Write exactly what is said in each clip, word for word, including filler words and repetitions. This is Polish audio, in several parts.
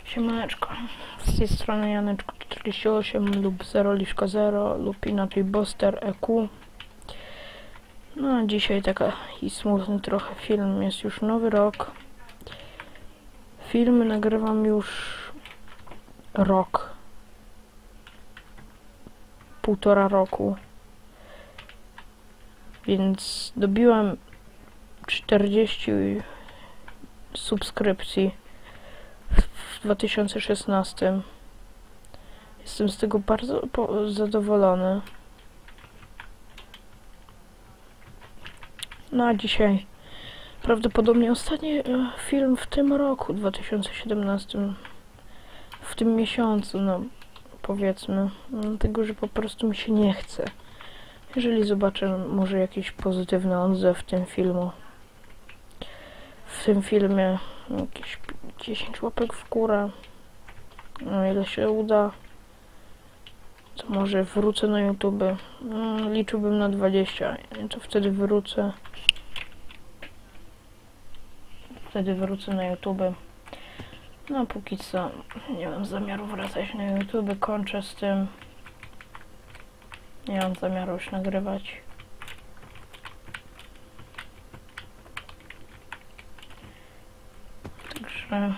Siemaneczko, z tej strony Janeczko czterdzieści osiem lub zero liczka zero lub inaczej Boster E Q. No a dzisiaj taka i smutny trochę film, jest już nowy rok. Filmy nagrywam już rok. Półtora roku. Więc dobiłem czterdzieści subskrypcji w dwa tysiące szesnastym. Jestem z tego bardzo zadowolony. No a dzisiaj prawdopodobnie ostatni film w tym roku, dwa tysiące siedemnastym, w tym miesiącu, no powiedzmy, dlatego że po prostu mi się nie chce. Jeżeli zobaczę może jakiś pozytywny odzew tym filmu, w tym filmie jakieś dziesięć łapek w górę, no ile się uda, to może wrócę na YouTube. No, liczyłbym na dwadzieścia, to wtedy wrócę. Wtedy wrócę na YouTube. No póki co nie mam zamiaru wracać na YouTube, kończę z tym. Nie mam zamiaru już nagrywać. Także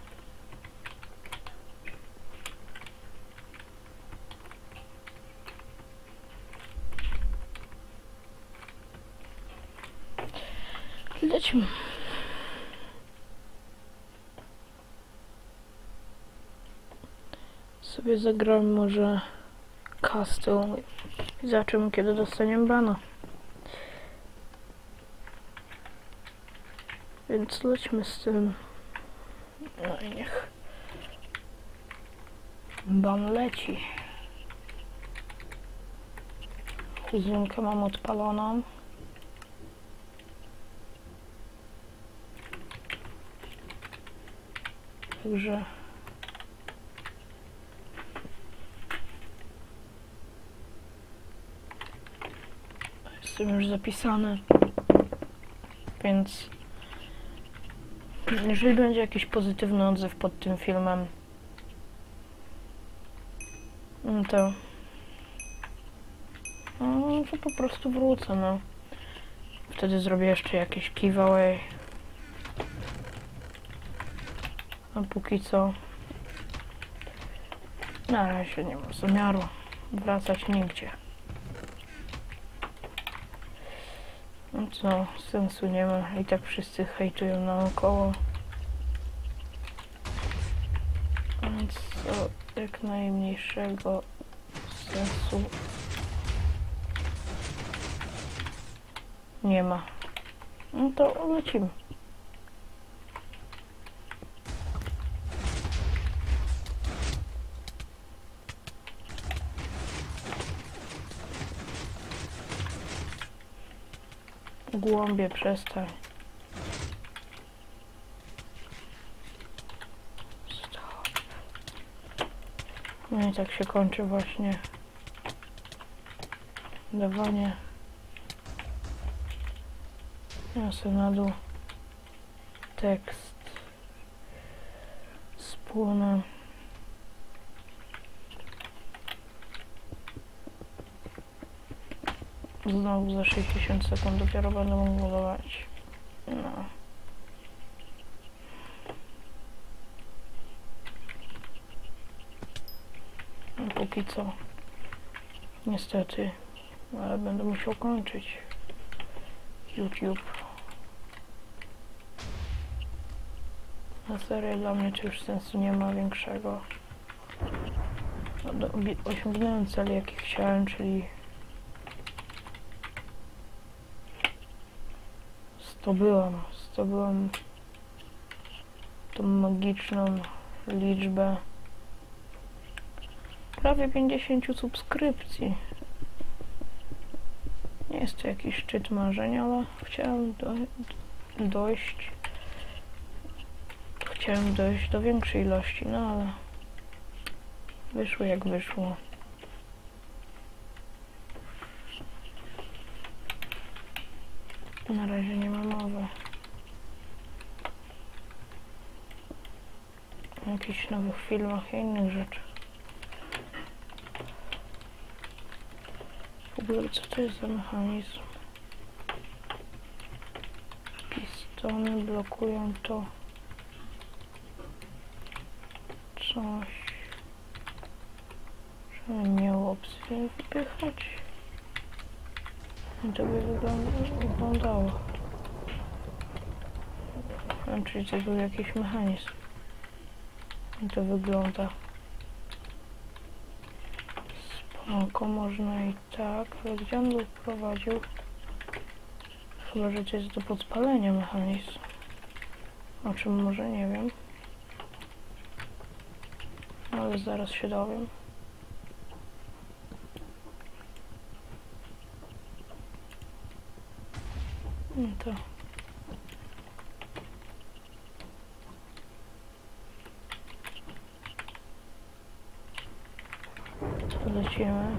lecimy. Sobie zagramy może Castle i zobaczymy, kiedy dostaniemy bana. Więc lećmy z tym. No i niech ban leci. Kuzynkę mam odpaloną. Także jestem już zapisany, więc jeżeli będzie jakiś pozytywny odzew pod tym filmem, to no, to po prostu wrócę, no. Wtedy zrobię jeszcze jakieś giveaway. A póki co na razie nie mam zamiaru wracać nigdzie. No co, sensu nie ma, i tak wszyscy hejtują naokoło. Więc co, jak najmniejszego sensu nie ma. No to lecimy. Głąbie, przestań. Stop. No i tak się kończy właśnie dawanie. Ja sobie na dół tekst spłonę. Znowu za sześćdziesiąt sekund dopiero będę mógł budować. No. No póki co. Niestety. Ale będę musiał kończyć. YouTube. Na serio dla mnie to już sensu nie ma większego. No, osiągnąłem cel, jaki chciałem, czyli Zdobyłam, zdobyłam tą magiczną liczbę prawie pięćdziesiąt subskrypcji. Nie jest to jakiś szczyt marzeń, ale chciałem do, dojść chciałem dojść do większej ilości, no ale wyszło jak wyszło. Na razie nie ma mowy. o jakichś nowych filmach i innych rzeczach. W ogóle co to jest za mechanizm? Pistony blokują to coś, żeby miało opcję wypychać. I to by wyglądało. Czyli to był jakiś mechanizm. I to wygląda. Spoko, można i tak, ale gdzie on był prowadził? Chyba, że to jest do podpalenia mechanizm. O czym może nie wiem. Ale zaraz się dowiem. I to. Lecimy.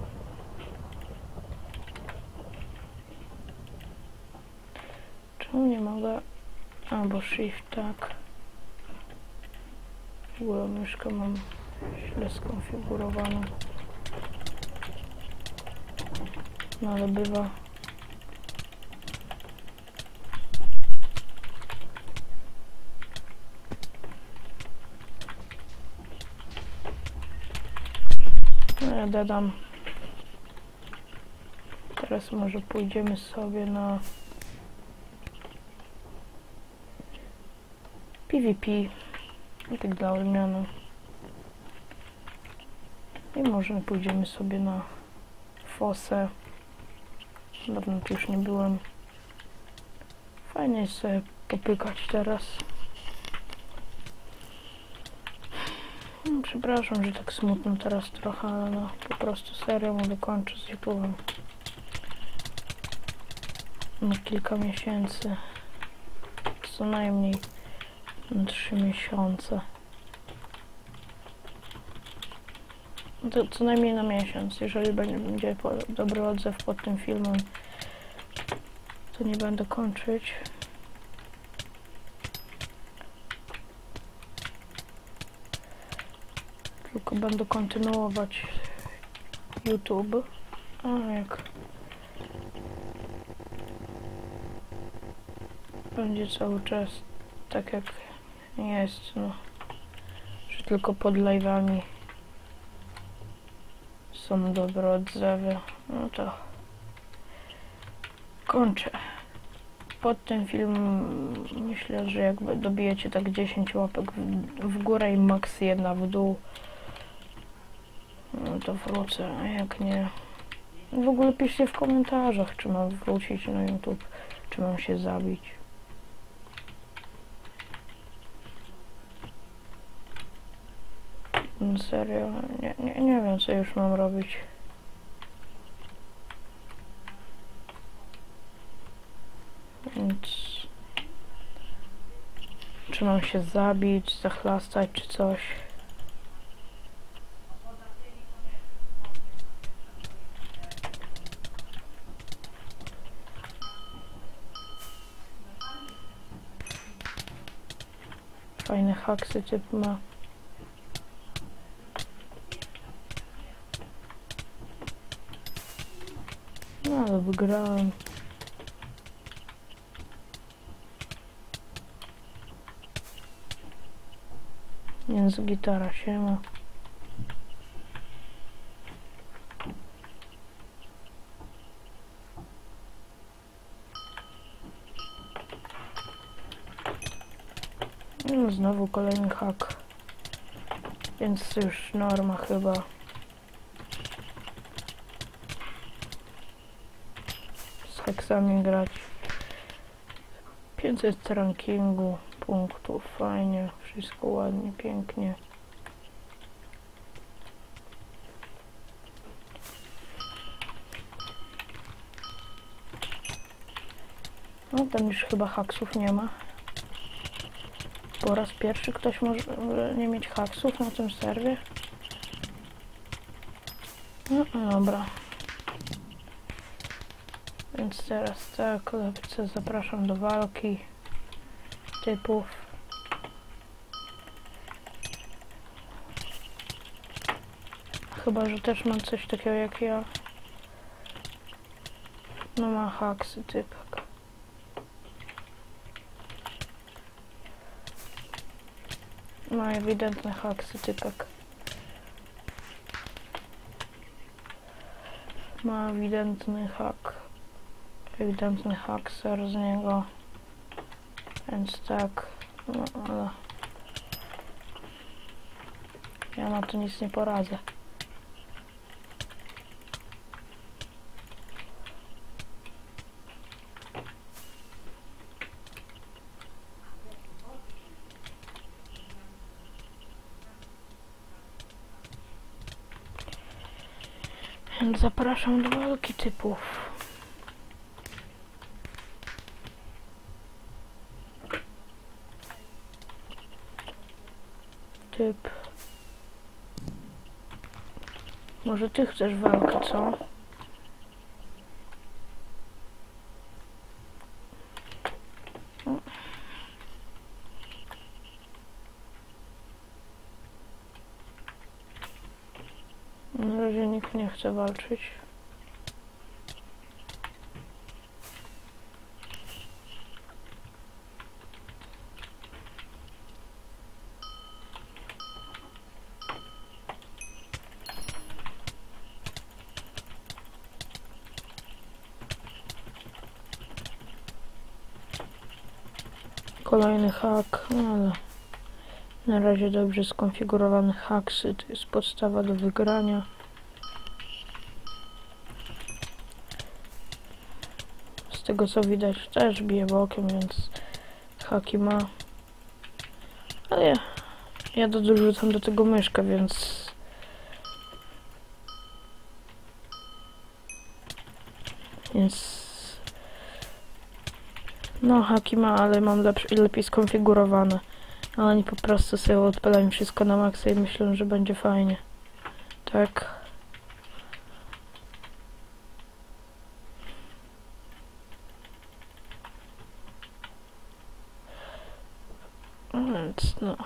Czemu nie mogę? Albo shift, tak. W ogóle myszkę mam źle skonfigurowaną. No ale bywa. No ja dodam. Teraz może pójdziemy sobie na PvP. I tak dla odmiany. I może pójdziemy sobie na Fossę. Dawno tu już nie byłem. Fajnie jest sobie popykać teraz. No, przepraszam, że tak smutno teraz trochę, ale no po prostu serio mówię, kończę z YouTube'em. Na kilka miesięcy. Co najmniej na trzy miesiące. To co najmniej na miesiąc. Jeżeli będzie dobry odzew pod tym filmem, to nie będę kończyć. Tylko będę kontynuować YouTube. A jak będzie cały czas tak jak jest, no, że tylko pod live'ami są dobre odzewy, no to kończę. Pod tym filmem myślę, że jakby dobijecie tak dziesięć łapek w, w górę i maks jedna w dół, no to wrócę, a jak nie, w ogóle piszcie w komentarzach, czy mam wrócić na YouTube, czy mam się zabić. No serio, nie, nie, nie wiem, co już mam robić. Więc czy mam się zabić, zachlastać, czy coś. Fajne haksy typ ma. No ale wygrałem. Więc gitara się ma. No znowu kolejny hak. Więc już norma chyba. Z haksami grać. pięćset rankingu, punktów, fajnie, wszystko ładnie, pięknie. No tam już chyba haksów nie ma. Po raz pierwszy ktoś może nie mieć haksów na tym serwie. No, no dobra. Więc teraz tak, lepce zapraszam do walki typów. Chyba, że też mam coś takiego jak ja. No ma haksy typek. Ma ewidentne haksy typek. Ma ewidentny hak. Ewidentny hakser z niego. Więc tak. No ale... ja na to nic nie poradzę. Więc zapraszam do walki typów. Typ. Może ty chcesz walkę, co? Na razie nikt nie chce walczyć. Kolejny hak, no ale na razie dobrze skonfigurowany haksy, to jest podstawa do wygrania. Z tego co widać też bije bokiem, więc haki ma. Ale ja, ja dorzucam do tego myszkę, więc więc no haki ma, ale mam lepszy, lepiej skonfigurowane. Ale oni po prostu sobie odpalają wszystko na maksa i myślę, że będzie fajnie. Tak. Więc no.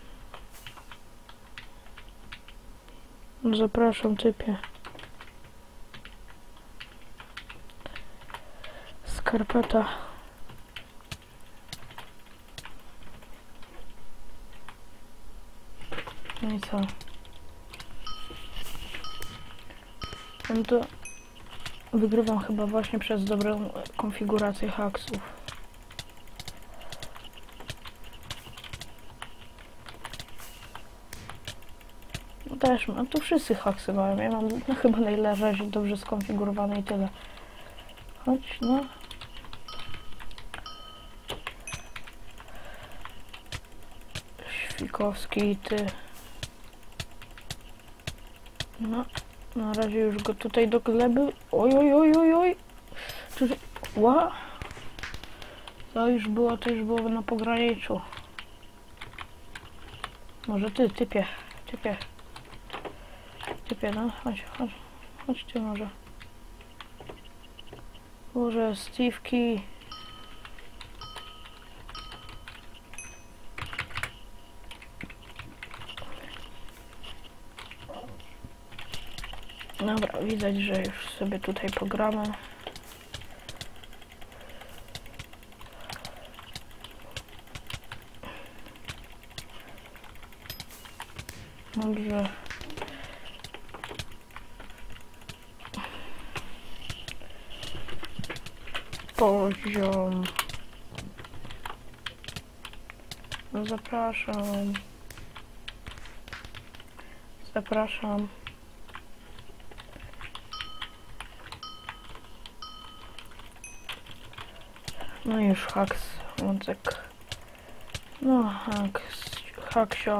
Zapraszam typie. Skarpeta. No i co? No to wygrywam chyba właśnie przez dobrą konfigurację haksów. No też mam, tu wszyscy haksy mają. Ja mam no, chyba najlepiej dobrze skonfigurowane i tyle. Chodź, no. Świkowski i ty. No, na razie już go tutaj do gleby. Oj, oj, oj, oj, oj. Tu, ła. To już było, to już było na pograniczu. Może ty, typie, typie. Typie, no, chodź, chodź. Chodź ty może. Może Steve'ki. Dobra, widać, że już sobie tutaj pogramy. Dobrze. Poziom. No zapraszam. Zapraszam. No już haks, łączek. No haks, haksio.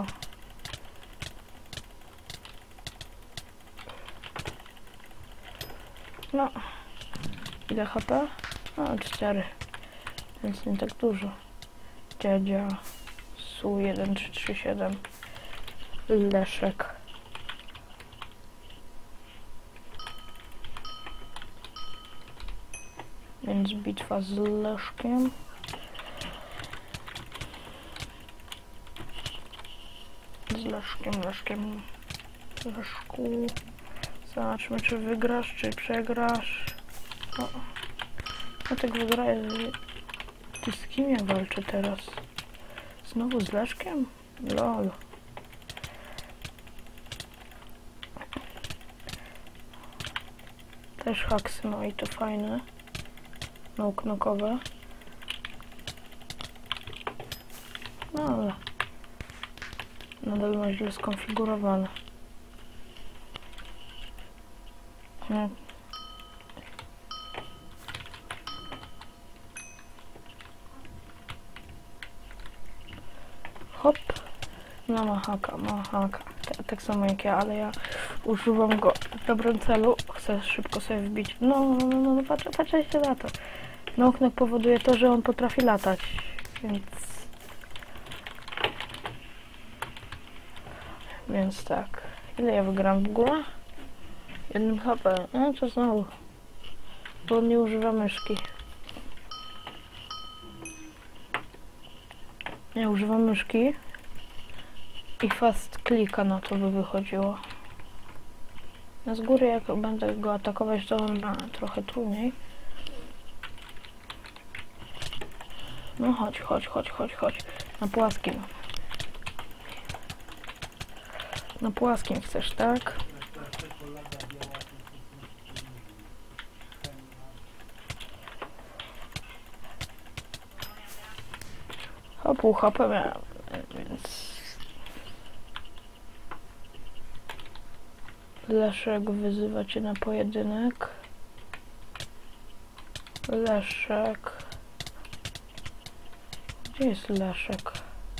No. Ile H P? No, cztery. Więc nie tak dużo. Dziadzia. Su jeden trzy trzy siedem. Leszek. Więc bitwa z Leszkiem. Z Leszkiem, Leszkiem. Leszku. Zobaczmy, czy wygrasz, czy przegrasz. O. No tak wygraję. Ty z kim ja walczę teraz? Znowu z Leszkiem? Lol. Też haksy ma i to fajne. No-knokowe. No ale nadal ma źle skonfigurowane. Hmm. Hop. No ma haka, ma haka. Tak, tak samo jak ja, ale ja używam go w dobrym celu. Chcę szybko sobie wbić. No, no, no, no, no patrz, patrzcie na to. No-knok powoduje to, że on potrafi latać, więc... Więc tak. Ile ja wygram w ogóle? Jednym H P. No to znowu. Bo on nie używa myszki. Nie używam myszki. I fast klika na to by wychodziło. Na z góry jak będę go atakować, to on ma trochę trudniej. No chodź, chodź, chodź, chodź, chodź. Na płaskim. Na płaskim chcesz, tak? O, pół H P miałem, więc... Leszek wyzywa cię na pojedynek. Leszek. Gdzie jest Leszek?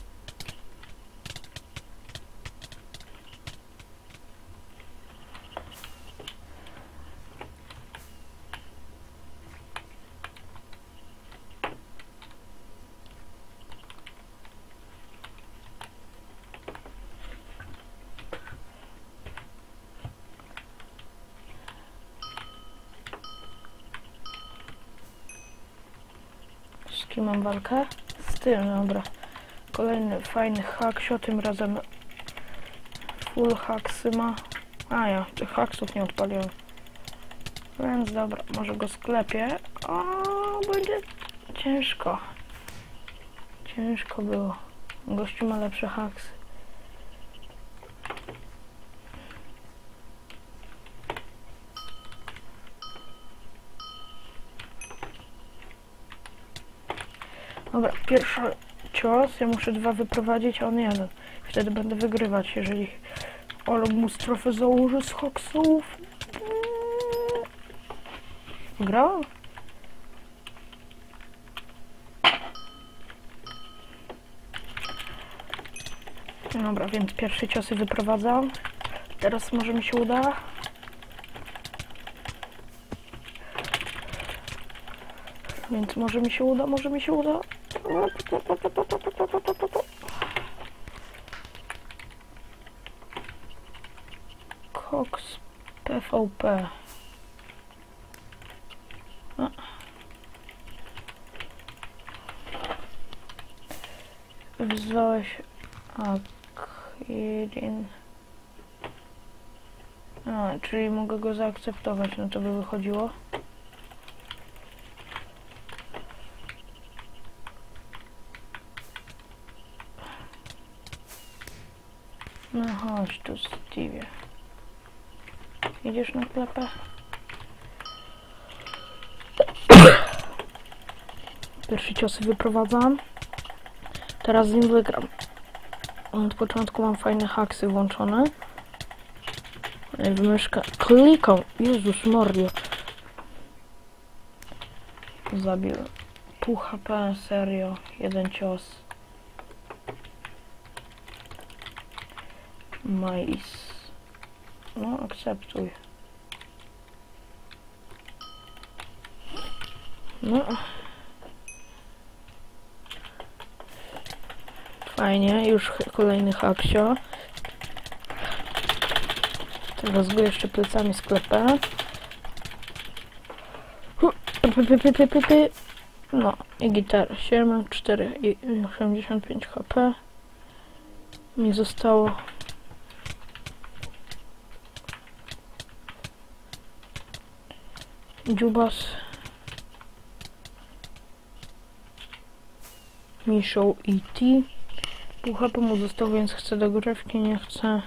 Z kim mam walkę? Z tym, dobra. Kolejny fajny haksio, tym razem full haksy ma. A ja tych haksów nie odpaliłem. Więc dobra, może go sklepię. O, będzie ciężko. Ciężko było. Gościu ma lepsze haksy. Dobra, pierwszy cios, ja muszę dwa wyprowadzić, a on jeden. Wtedy będę wygrywać, jeżeli ale mu strofę założę z haksów. Grałem? Dobra, więc pierwsze ciosy wyprowadzam. Teraz może mi się uda. Więc może mi się uda, może mi się uda. Cox P V P. A. Wziąłeś Akirin. A, czyli mogę go zaakceptować, no to by wychodziło. No chodź tu, Stevie. Idziesz na klepę? Pierwsze ciosy wyprowadzam. Teraz z nim wygram. Od początku mam fajne haksy włączone. W myszkę klikam. Jezus Maria. Zabiłem. Pół H P, serio. Jeden cios. Mais. No, akceptuj. No. Fajnie, już kolejny haksio. Teraz go jeszcze plecami sklepę. No i gitara. siedem, cztery i osiemdziesiąt pięć H P. Mi zostało Dziubas. Mishow E T. Pół H P mu został, więc chce dogrywki, nie chce.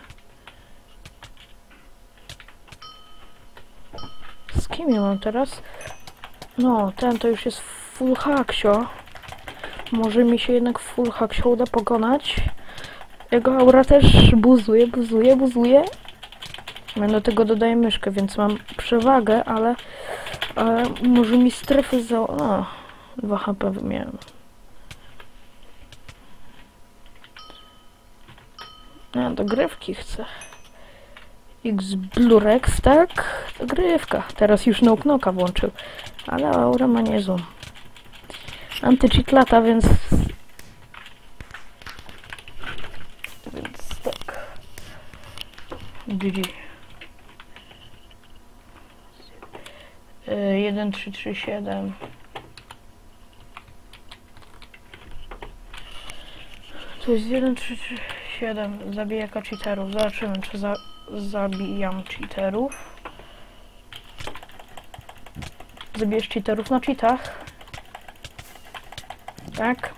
Z kim ja mam teraz? No, ten to już jest full hacksio. Może mi się jednak full hacksio uda pokonać. Jego aura też buzuje, buzuje, buzuje. Ja do tego dodaję myszkę, więc mam przewagę, ale, ale może mi strefy za... O, dwa H P miałem. Ja dogrywki chcę. X Blurex, tak? Dogrywka. Teraz już no knoka włączył. Ale aura ma niezłą. Anty-cheat lata, więc... Więc tak. G G. jeden trzy trzy siedem. To jest jeden trzy trzy siedem. Zabijaka cheaterów. Zobaczymy, czy za, zabijam cheaterów. Zabijesz cheaterów na cheatach. Tak.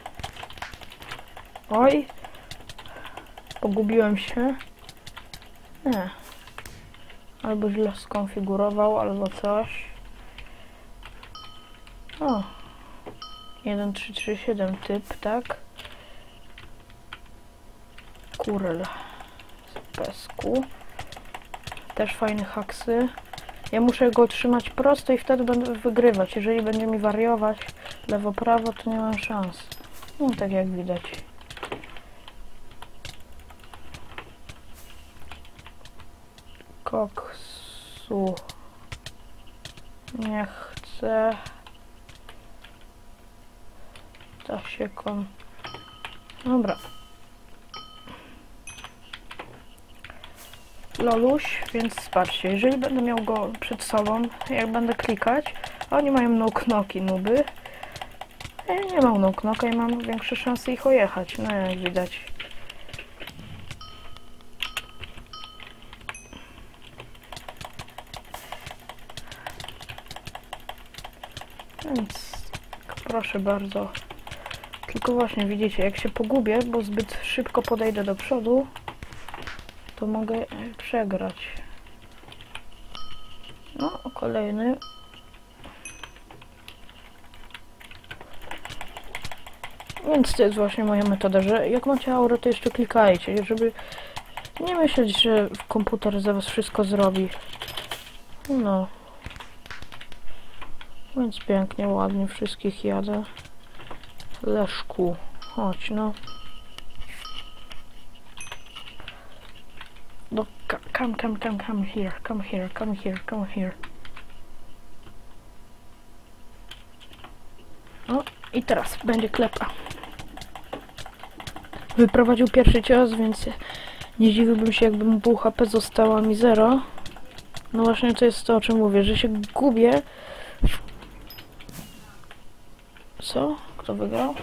Oj. Pogubiłem się. Nie. Albo źle skonfigurował, albo coś. O. jeden trzy trzy siedem typ, tak. Kurel. Z pesku. Też fajne haksy. Ja muszę go trzymać prosto i wtedy będę wygrywać. Jeżeli będzie mi wariować lewo-prawo, to nie mam szans. No tak jak widać. Koksu. Nie chcę. Tak się kon... Dobra. Loluś, więc patrzcie, jeżeli będę miał go przed sobą, jak będę klikać, oni mają no-knoki, nuby. Ja nie mam no-knoka i mam większe szanse ich ojechać, no jak widać. Więc proszę bardzo. Tylko właśnie widzicie, jak się pogubię, bo zbyt szybko podejdę do przodu, to mogę przegrać. No, kolejny. Więc to jest właśnie moja metoda, że jak macie aurę, to jeszcze klikajcie, żeby nie myśleć, że komputer za was wszystko zrobi. No. Więc pięknie, ładnie wszystkich jadę. Leszku, chodź no. No, come, come, come, come here, come here, come here, come here. No i teraz będzie klepa. Wyprowadził pierwszy cios, więc nie dziwiłbym się, jakby mu pół H P została mi zero. No właśnie to jest to, o czym mówię, że się gubię. Co? Kto wygrał?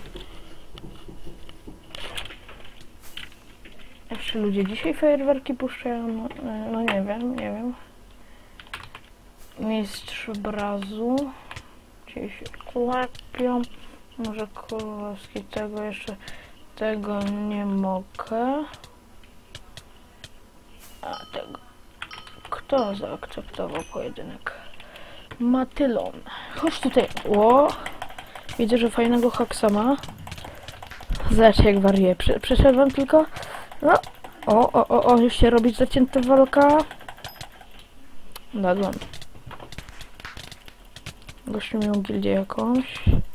Jeszcze ludzie dzisiaj fajerwerki puszczają? No, no nie wiem, nie wiem. Mistrz obrazu. Gdzieś się kłapią. Może Kowalski tego jeszcze... Tego nie mogę. A tego... Kto zaakceptował pojedynek? Matylon. Chodź tutaj. Ło! Widzę, że fajnego haksa ma. Zobaczcie jak wariuje. Przeszedłem tylko. No. O, o, o, o, już się robi zacięta walka. Dadłam. Gościu miał gildię jakąś.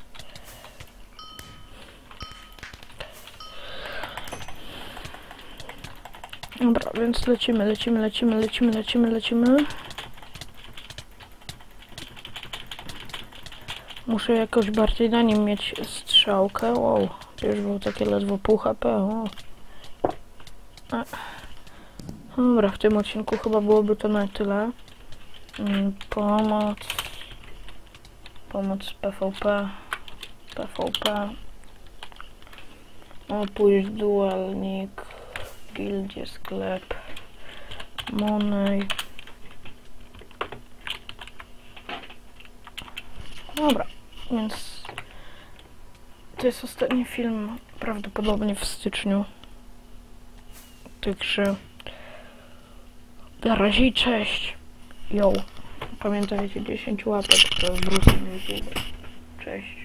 Dobra, więc lecimy, lecimy, lecimy, lecimy, lecimy, lecimy. Muszę jakoś bardziej na nim mieć strzałkę. Wow, już było takie ledwo pół H P. O. A. Dobra, w tym odcinku chyba byłoby to na tyle. Pomoc. Pomoc P V P. P V P. Opuść dualnik. Gildie, sklep. Money. Dobra, więc to jest ostatni film prawdopodobnie w styczniu. Także na razie i cześć. Yo. Pamiętajcie, dziesięć łapek to wrócę na YouTube. Cześć.